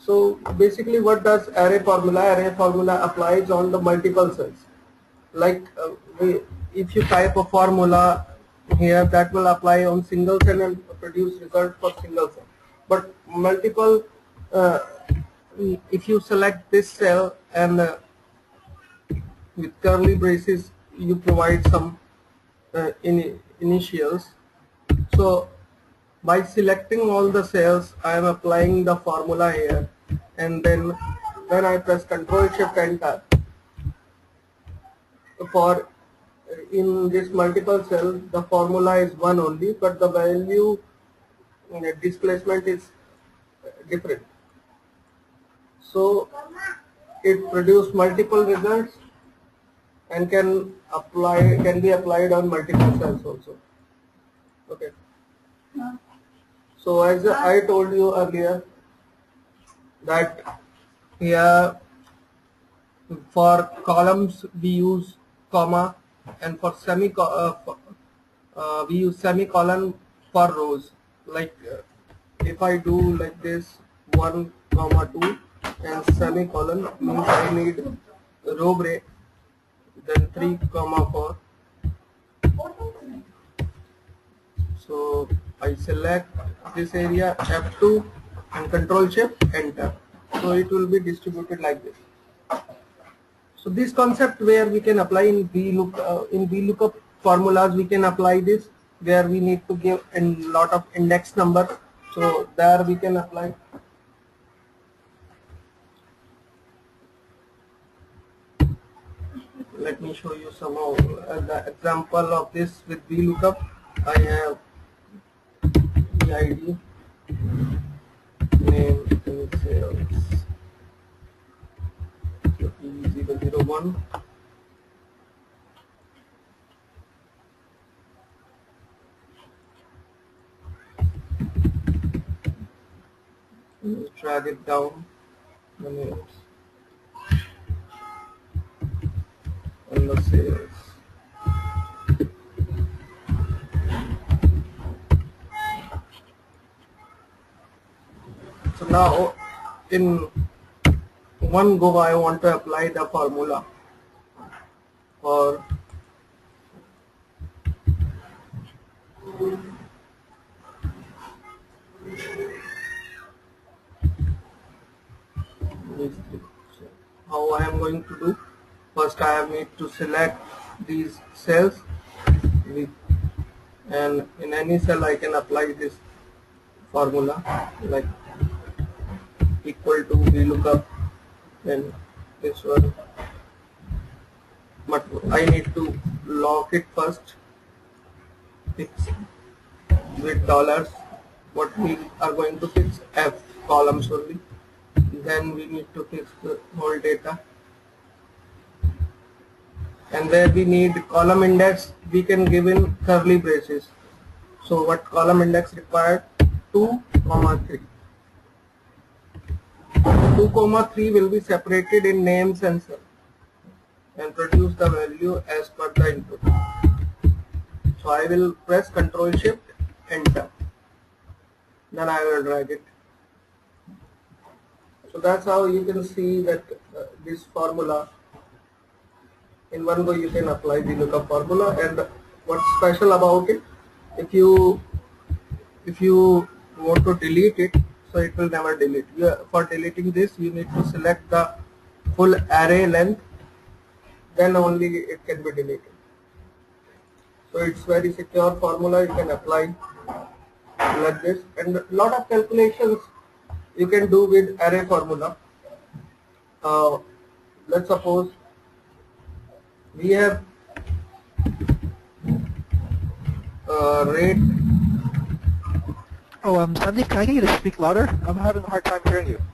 So basically, what does array formula? Array formula applies on the multiple cells. Like if you type a formula here, that will apply on single cell and produce result for single cell. But multiple, if you select this cell and with curly braces, you provide some initials. So by selecting all the cells, I am applying the formula here, and then when I press Ctrl Shift Enter, for in this multiple cell, the formula is one only, but the value displacement is different. So it produces multiple results and can be applied on multiple cells also. Okay. So as I told you earlier, that here for columns we use comma, and for we use semicolon for rows. Like if I do like this 1, 2 and semicolon, means I need row break, then 3, 4. So I select this area, F2, and Control Shift Enter. So it will be distributed like this. So this concept where we can apply in VLookup formulas, we can apply this where we need to give a lot of index numbers. So there we can apply. Let me show you some of the example of this with VLookup. I have EID, name and sales, E001. Drag it down the names and the sales. So now in one go I want to apply the formula for these three. So how I am going to do? First I need to select these cells and in any cell I can apply this formula, like equal to VLookup and this one, but I need to lock it first, fix with dollars. What we are going to fix? F columns only. Then we need to fix the whole data, and where we need column index, we can give in curly braces. So what column index required? 2, 3. 2, 3 will be separated in names and cell and produce the value as per the input. So I will press Ctrl Shift Enter. Then I will drag it. So that's how you can see that this formula in one go you can apply the VLookup formula. And what's special about it, if you want to delete it, so it will never delete. For deleting this, you need to select the full array length, then only it can be deleted. So it's very secure formula. You can apply like this, and a lot of calculations you can do with array formula. Let's suppose we have rate. Oh, Sandeep, can I get you to speak louder? I'm having a hard time hearing you.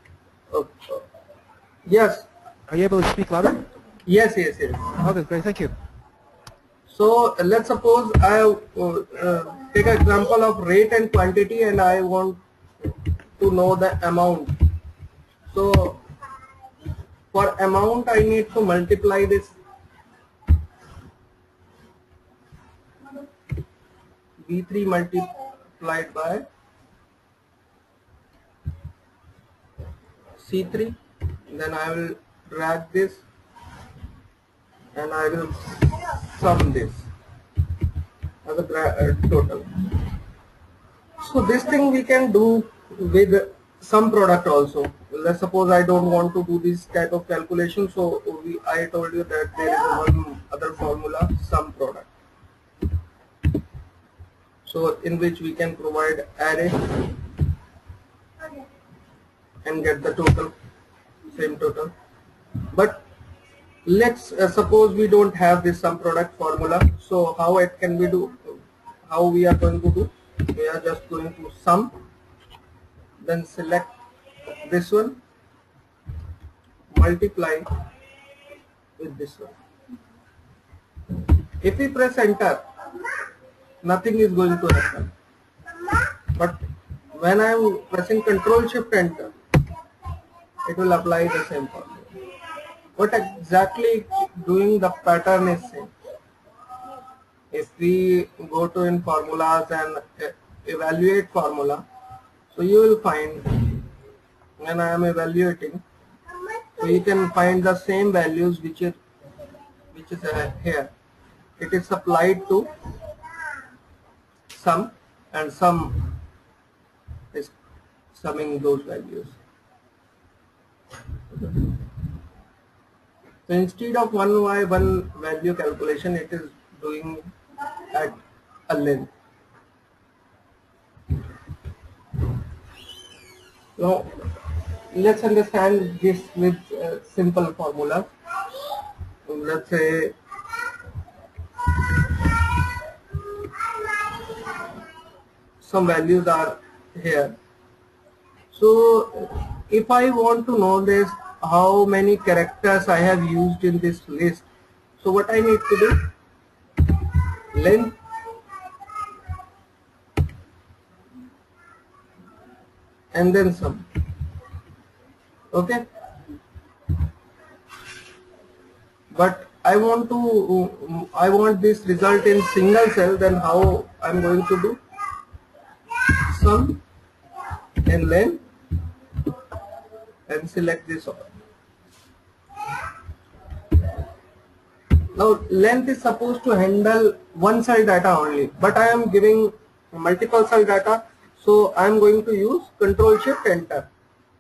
Yes. Are you able to speak louder? Yes. Okay, great, thank you. So let's suppose I take an example of rate and quantity, and I want to know the amount. So for amount, I need to multiply this V3 multiplied by C3, then I will drag this and I will sum this as a total. So this thing we can do with some product also. Let's suppose I don't want to do this type of calculation, so I told you that there is one other formula, sum product. So in which we can provide array and get the total, same total. But let's suppose we don't have this sum product formula. So how it can we do? How we are going to do? We are just going to sum, then select this one, multiply with this one. If we press enter, nothing is going to happen. But when I am pressing Ctrl Shift Enter, it will apply the same formula. What exactly doing the pattern is same. If we go to in formulas and evaluate formula, so you will find when I am evaluating, so you can find the same values which is here. It is applied to sum, and sum is summing those values. So instead of one by one value calculation, it is doing at a length. Now let's understand this with simple formula. So let's say some values are here. So if I want to know this, how many characters I have used in this list, so what I need to do, length and then sum. Okay, but I want this result in single cell, then how I'm going to do? Sum and length and select this all. Now length is supposed to handle one cell data only, but I am giving multiple cell data, so I am going to use Ctrl Shift Enter.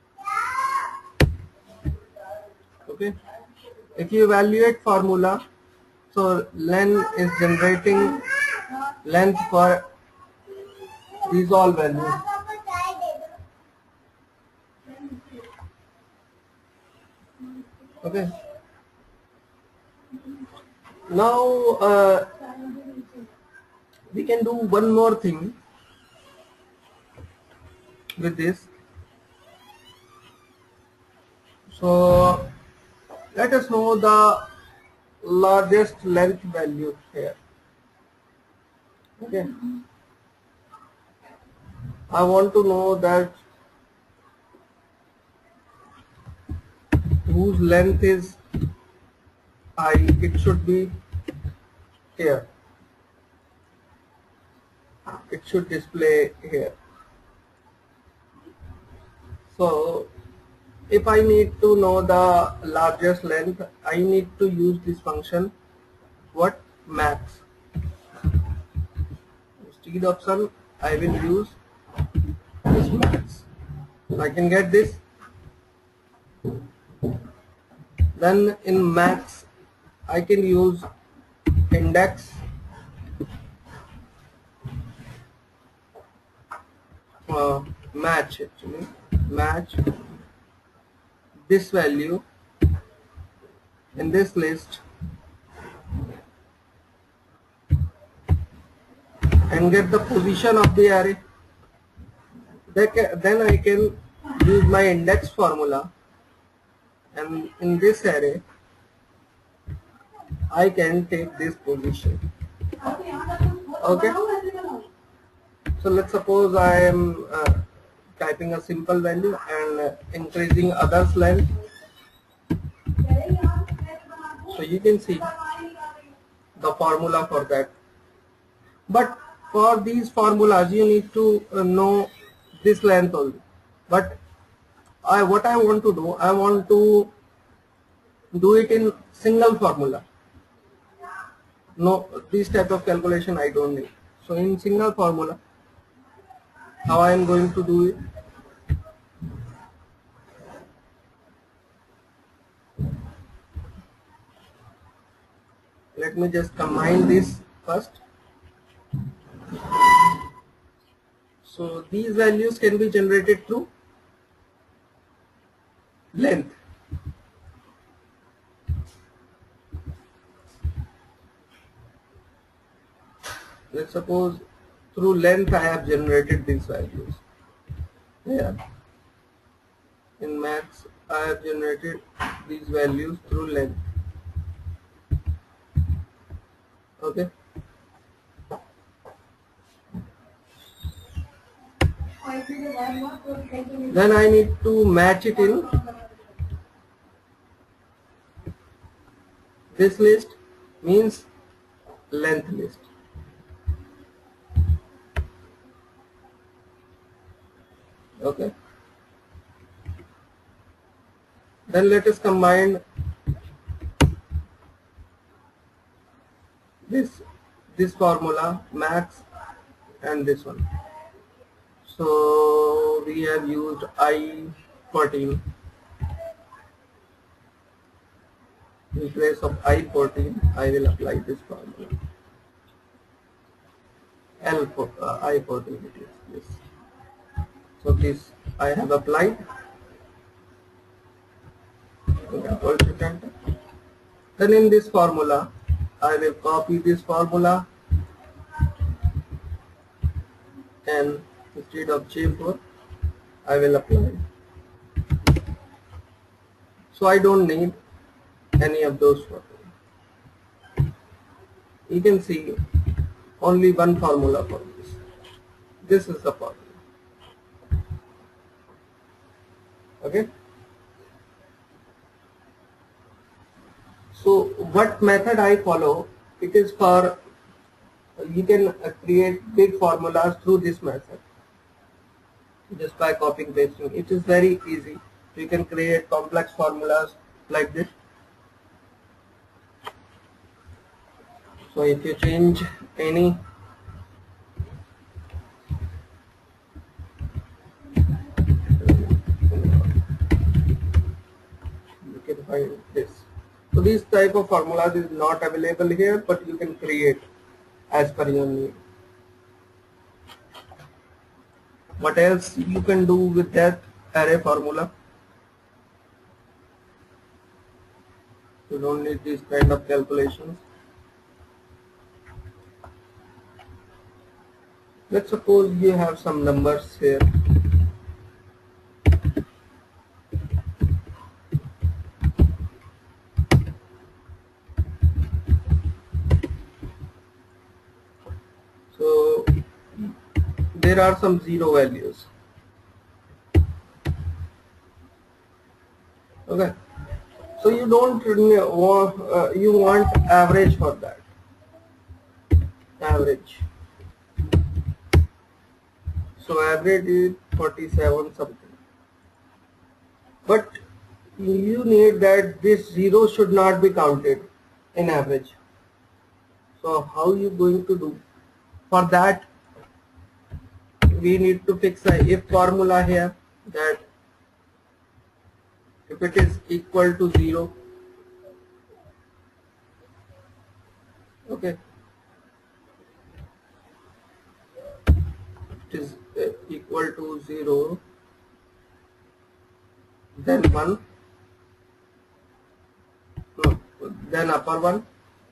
Okay, if you evaluate formula, so len is generating length for these all values. Okay, now we can do one more thing with this. So let us know the largest length value here. Okay, I want to know that whose length is I, it should be here. It should display here. So if I need to know the largest length, I need to use this function, what, max. Instead of sum, I will use this max. So I can get this. Then in max, I can use index match, actually match this value in this list and get the position of the array. Then I can use my index formula, and in this array I can take this position. Okay, so let's suppose I am typing a simple value and increasing others length. So you can see the formula for that. But for these formulas you need to know this length only. But what I want to do, I want to do it in single formula. No, this type of calculation I don't need. So in single formula, how I am going to do it? Let me just combine this first. So these values can be generated through length. Let's suppose through length I have generated these values. Here in maths I have generated these values through length. Okay. Then I need to match it in this list, means length list. Okay. Then let us combine this formula max and this one. So we have used I14 in place of I14. I will apply this formula I14 it is this. So this I have applied. Then in this formula I will copy this formula and instead of J4 I will apply. So I don't need any of those formulas. You can see only one formula for this. This is the formula. Okay. So what method I follow? It is for you can create big formulas through this method just by copying pasting. It is very easy. You can create complex formulas like this. So if you change any you can find this. So this type of formulas is not available here, but you can create as per your need. What else you can do with that array formula? You don't need these kind of calculations. Let's suppose you have some numbers here. So there are some zero values. Okay. So you don't want you want average for that. Average. So average is 47 something. But you need that this zero should not be counted in average. So how you going to do? For that we need to fix a if formula here, that if it is equal to 0, okay, it is equal to 0, then 1, no, then upper one,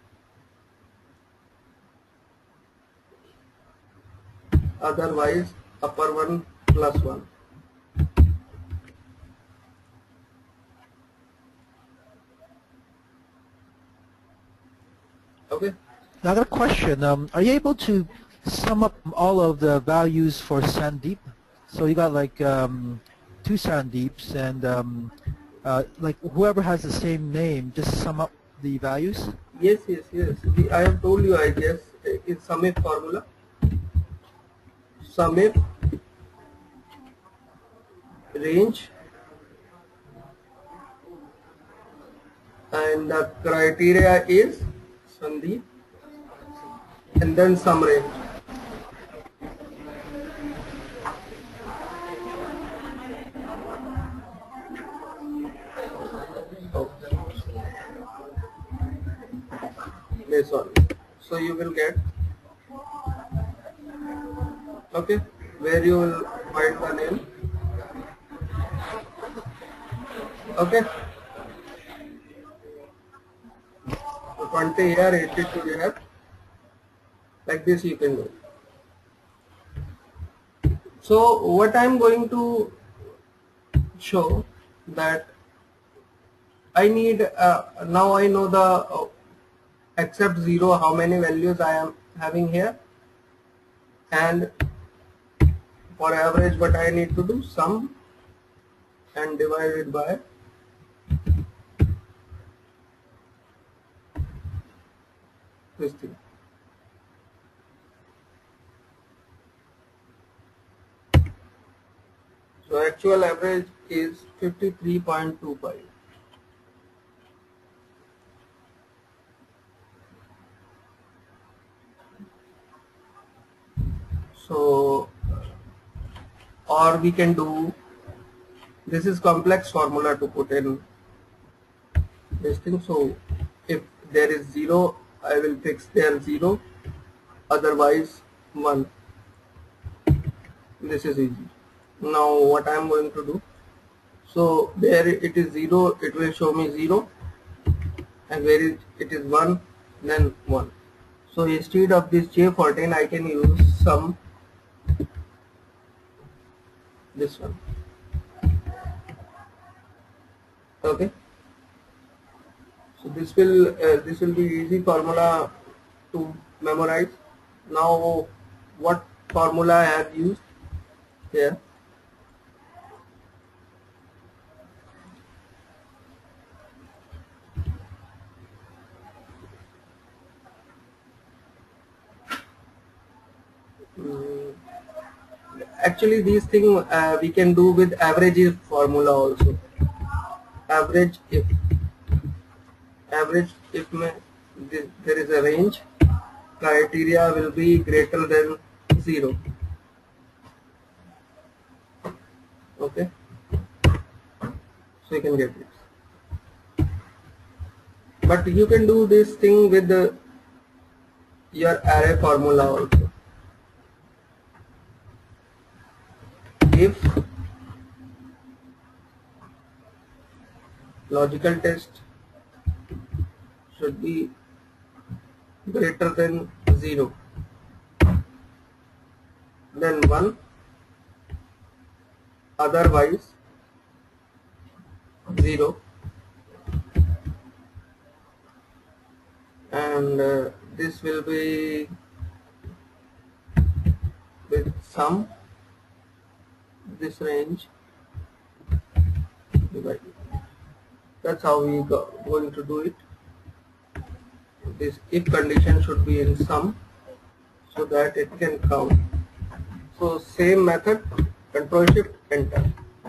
otherwise upper one plus 1. Okay. Another question, are you able to sum up all of the values for Sandeep? So you got like 2 Sandeeps and like whoever has the same name, just sum up the values? Yes. I have told you, I guess, it's sum if formula. Sum if range and the criteria is Sandeep, and then some range. This one. So you will get, okay, where you will find the name. Okay. So 20 here, 82 here. Like this you can do. So what I am going to show that I need now I know the except 0 how many values I am having here, and for average what I need to do, sum and divide it by this thing. So actual average is 53.25. So, or we can do, this is complex formula to put in this thing. So if there is 0, I will fix there 0, otherwise 1. This is easy. Now what I am going to do, so there it is 0, it will show me 0, and where it is 1, then 1. So instead of this J14 I can use sum, this one. Okay, so this will be easy formula to memorize. Now what formula I have used here, actually these things we can do with average if formula also. Average if there is a range, criteria will be greater than 0. Okay, so you can get it. But you can do this thing with your array formula also. If logical test should be greater than 0, then 1, otherwise 0, and this will be with sum, this range divided. That's how we going to do it. This if condition should be in sum so that it can count. So same method, control shift enter.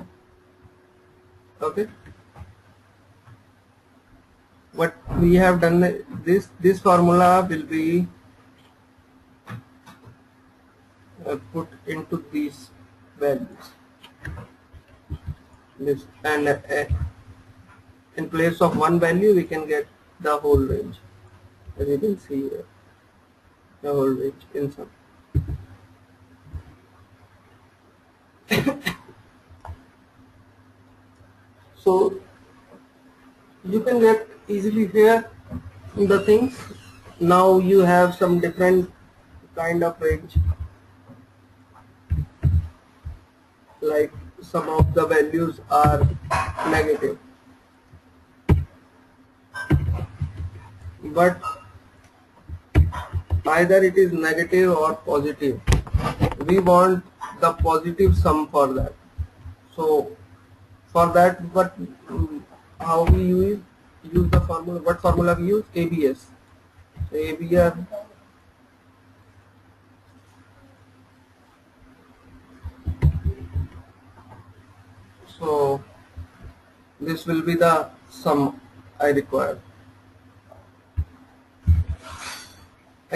Okay, what we have done, this formula will be put into these values, this, and in place of one value we can get the whole range, as you can see here, the whole range in sum. So you can get easily here the things. Now you have some different kind of range, like some of the values are negative, but either it is negative or positive. We want the positive sum for that. So for that, how we use the formula, what formula we use? ABS. So ABS, so this will be the sum I require.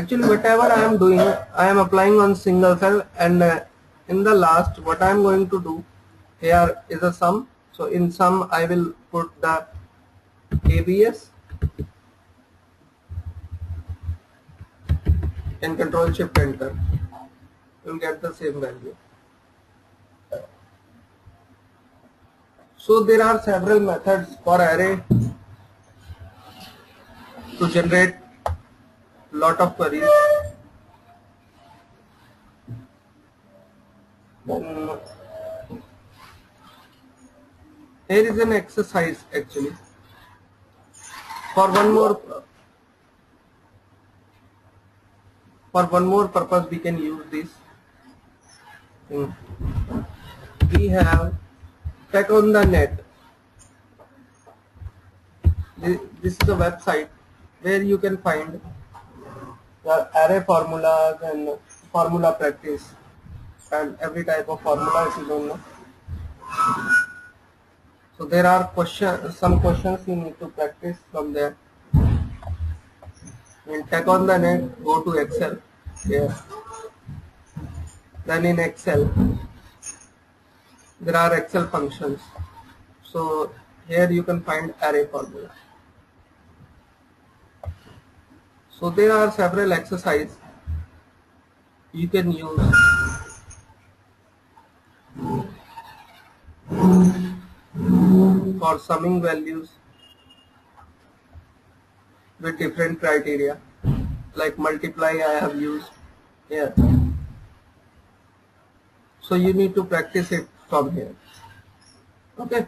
actually whatever I am doing, I am applying on single cell, and in the last what I am going to do here is a sum. So in sum I will put the ABS and control shift enter. You will get the same value. So there are several methods for array to generate lot of queries. Here is an exercise actually. For one more purpose we can use this. We have Tech on the Net. This is a website where you can find the array formulas and formula practice, and every type of formula if you don't know. So there are some questions you need to practice from there. In Tech on the Net, go to Excel here. Then in Excel, there are Excel functions. So here you can find array formula. So there are several exercises you can use for summing values with different criteria, like multiply I have used here. So you need to practice it from here. Okay.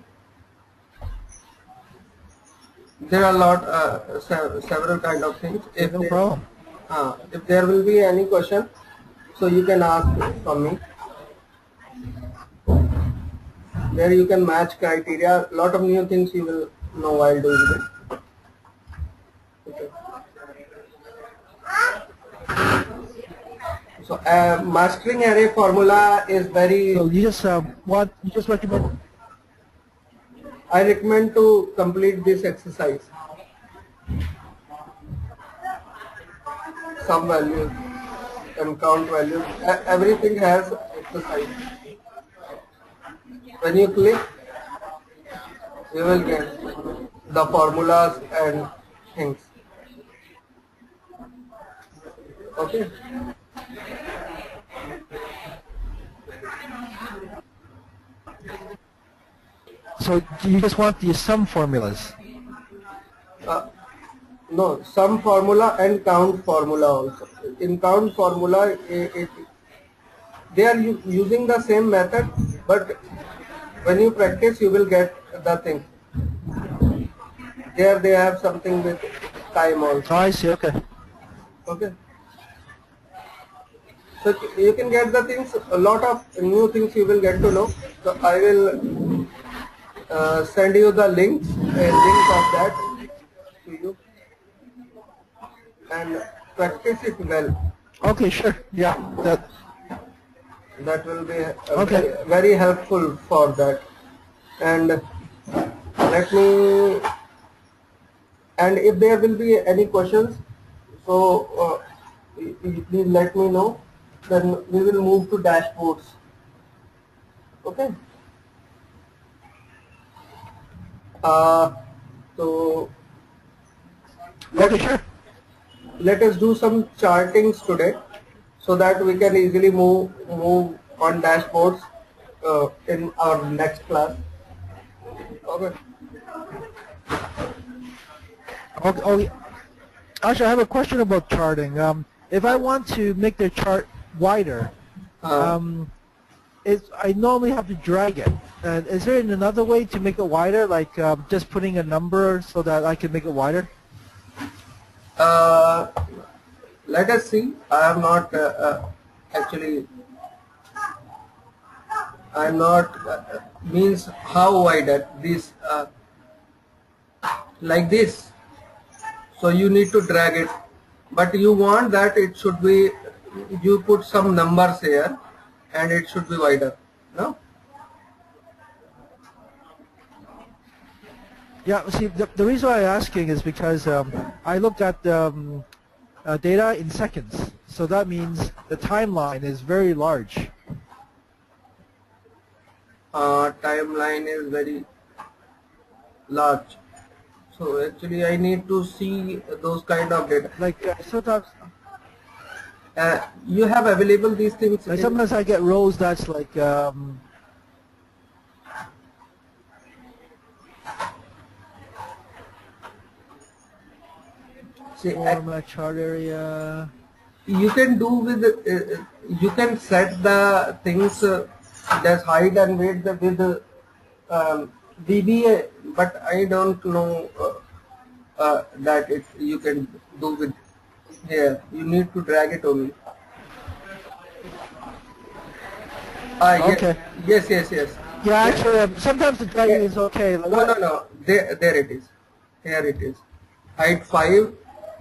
There are several kind of things. No problem. If there will be any question, so you can ask from me. There you can match criteria. Lot of new things you will know while doing it. Okay. So mastering array formula is very. So you just recommend. I recommend to complete this exercise. Sum values and count values. Everything has exercise. When you click, you will get the formulas and things. Okay. So you just want the sum formulas? No, sum formula and count formula also. In count formula, they are using the same method, but when you practice, you will get the thing. There they have something with time also. Oh, I see. Okay. Okay. So you can get the things, a lot of new things you will get to know. So I will send you the links and links of that to you, and practice it well. Okay, sure. Yeah. That will be okay. very helpful for that. And if there will be any questions, so please let me know. Then we will move to dashboards. Okay. So okay, sure. Let us do some chartings today, so that we can easily move on dashboards in our next class. Okay. Okay. Actually, I have a question about charting. If I want to make the chart wider, I normally have to drag it. And is there another way to make it wider, like just putting a number so that I can make it wider? Let us see. I am not actually. I am not means how wide at this like this. So you need to drag it, but you want that it should be. You put some numbers here, and it should be wider. No. Yeah, see, the reason why I'm asking is because I looked at data in seconds. So that means the timeline is very large. Timeline is very large. So actually I need to see those kind of data. Like sometimes, You have available these things like in, sometimes I get rows that's like see, format chart area. you can do with you can set the things that's height and width with VBA, but I don't know that you can do with here. You need to drag it only. Okay. Yes. Yeah, Yeah. actually, sometimes the dragging is okay. Like No, no. There it is. Here it is. Height 5,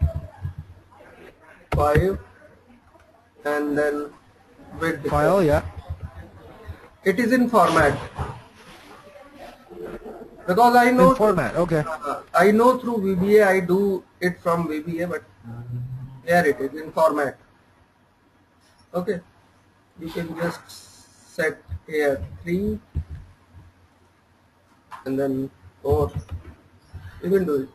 and then width. File, yeah. It is in format because I know In format, okay. I know through VBA I do it from VBA, but here it is in format. Okay, you can just set here 3 and then 4. You can do it.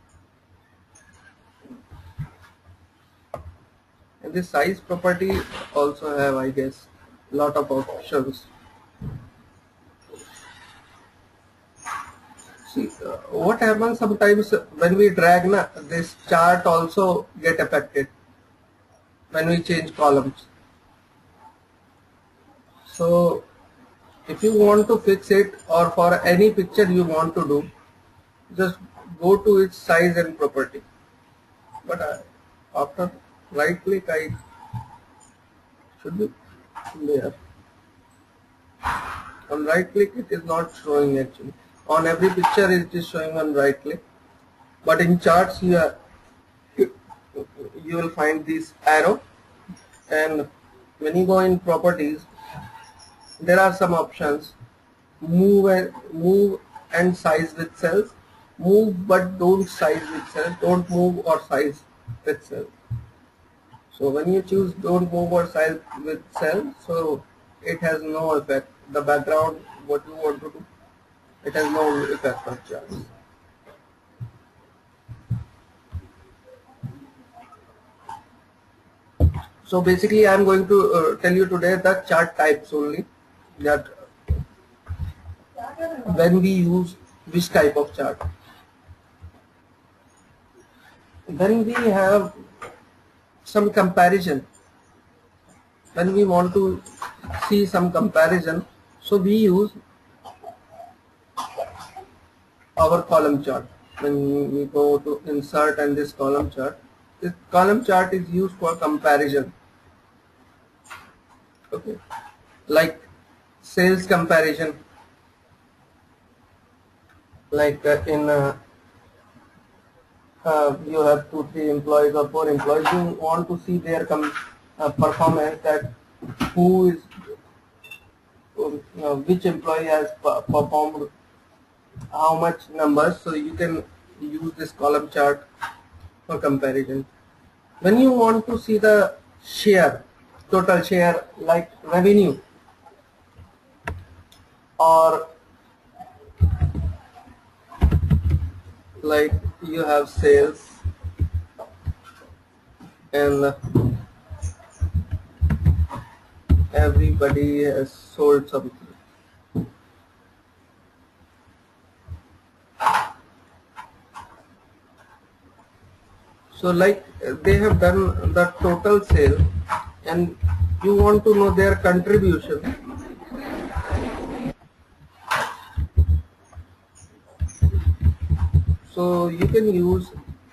And this size property also have, I guess, lot of options. See, what happens sometimes when we drag, this chart also get affected when we change columns. So if you want to fix it, or for any picture you want to do, just go to its size and property. But after right click, I should be there. On right click it is not showing actually. On every picture it is showing on right click. But in charts you will find this arrow, and when you go in properties, there are some options. Move and size with cells. Move but don't size with cells. Don't move or size with cells. So when you choose don't move or size with cells, so it has no effect. The background, what you want to do, it has no effect on charts. So basically I am going to tell you today the chart types only, that when we use which type of chart. Then we have some comparison. When we want to see some comparison, so we use our column chart. When we go to insert and this column chart is used for comparison. Okay, like sales comparison, like in you have 2, 3 employees or 4 employees. You want to see their performance, that who is which employee has performed how much numbers. So you can use this column chart for comparison. When you want to see the share, total share, like revenue, or like you have sales and everybody has sold something. So like they have done the total sale and you want to know their contribution. So you can use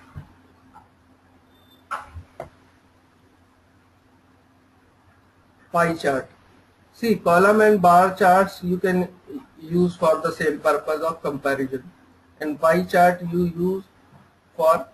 pie chart. See, column and bar charts you can use for the same purpose of comparison, and pie chart you use for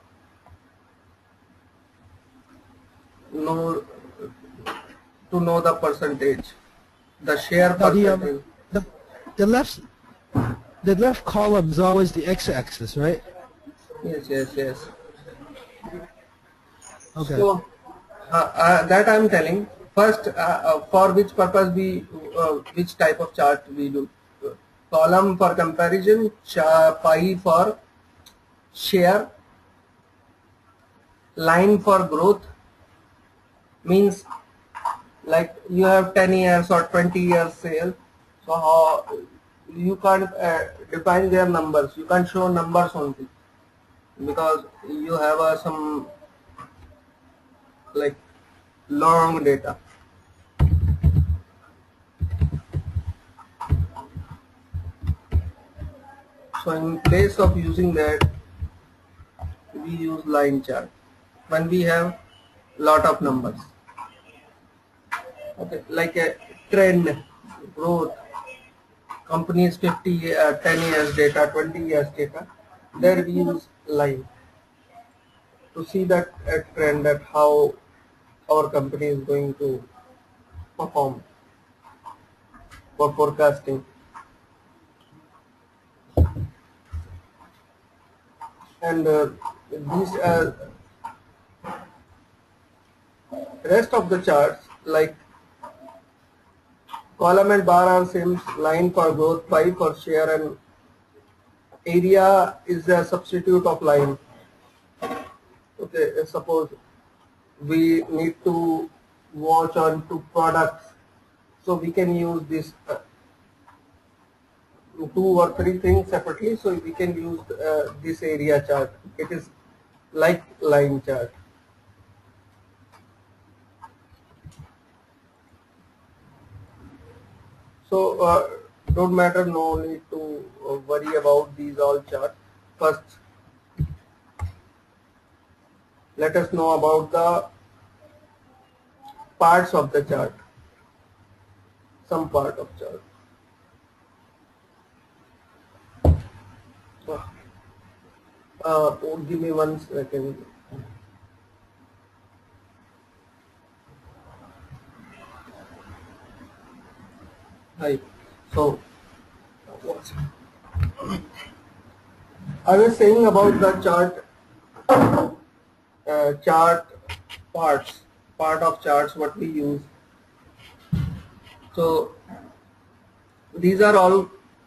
to know the percentage, the share Now percentage. the left column is always the x-axis, right? Yes. Okay. So that I'm telling. First, for which purpose we, which type of chart we do? Column for comparison, pie for share, line for growth. Means like you have 10 years or 20 years sale. So how you can't define their numbers. You can't show numbers only because you have some like long data. So in place of using that, we use line chart when we have lot of numbers. Okay, like a trend, growth, companies 50, 10 years data, 20 years data. There we use line to see that trend, that how our company is going to perform for forecasting. And these rest of the charts like column and bar are same, line for growth, pie for share, and area is a substitute of line. Okay, suppose we need to watch on two products, so we can use this two or three things separately, so we can use this area chart. It is like line chart. So don't matter, no need to worry about these all charts. First, let us know about the parts of the chart, some part of chart. Give me 1 second. Hi. So, what's I was saying about the chart, chart parts, part of charts what we use. So these are all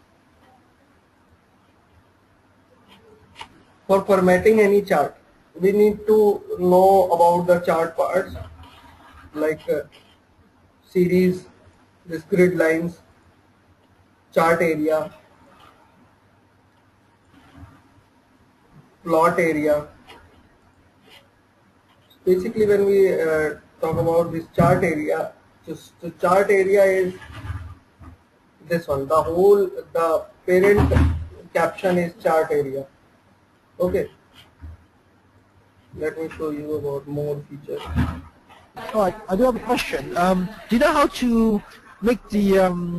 for formatting any chart. We need to know about the chart parts like series, this grid lines, chart area, plot area. Basically, when we talk about this chart area, just the chart area is this one. The whole, the parent caption is chart area. Okay. Let me show you about more features. Oh, I do have a question. Do you know how to make the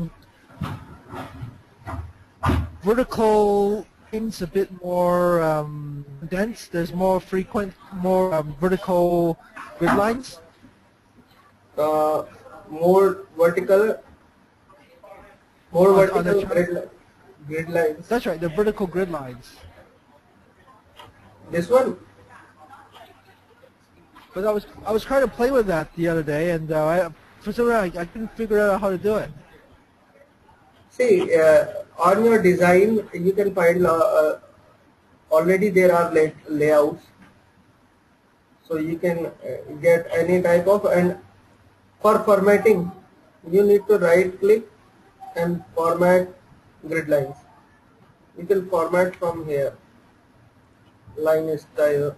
vertical lines a bit more dense? There's more frequent, more vertical grid lines? More vertical, On the chart? grid lines. That's right, the vertical grid lines. This one. But I was trying to play with that the other day, and for some reason I couldn't figure out how to do it. See, on your design, you can find already there are layouts, so you can get any type of, and for formatting, you need to right click and format grid lines. You can format from here, line style.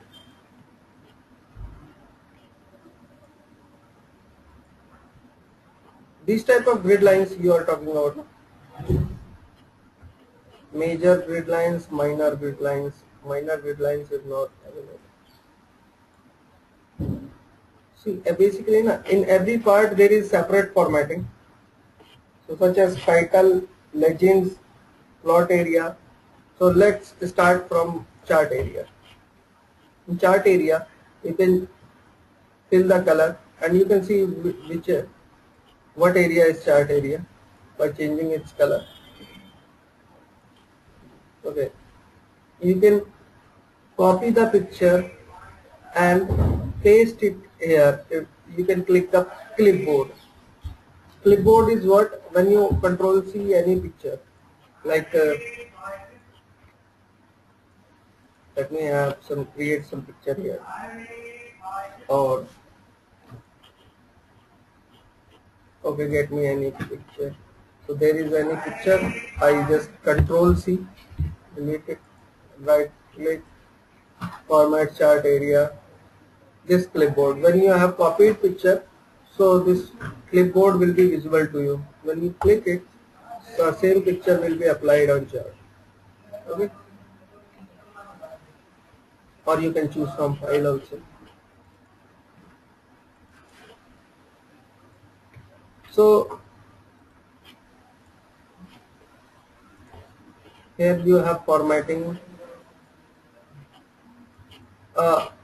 These type of grid lines you are talking about. Major grid lines, minor grid lines. Minor grid lines is not available. See, basically in every part there is separate formatting. So such as title, legends, plot area. So let's start from chart area. In chart area, you can fill the color and you can see what area is chart area by changing its color. Okay, you can copy the picture and paste it here, you can click the clipboard. Clipboard is what, when you control C any picture, like let me have some, create some picture here, or okay, get me any picture. So there is any picture, I just control C, delete it, right click, format chart area, this clipboard. When you have copied picture, so this clipboard will be visible to you. When you click it, the same picture will be applied on chart. Okay, or you can choose from file also. So here you have formatting.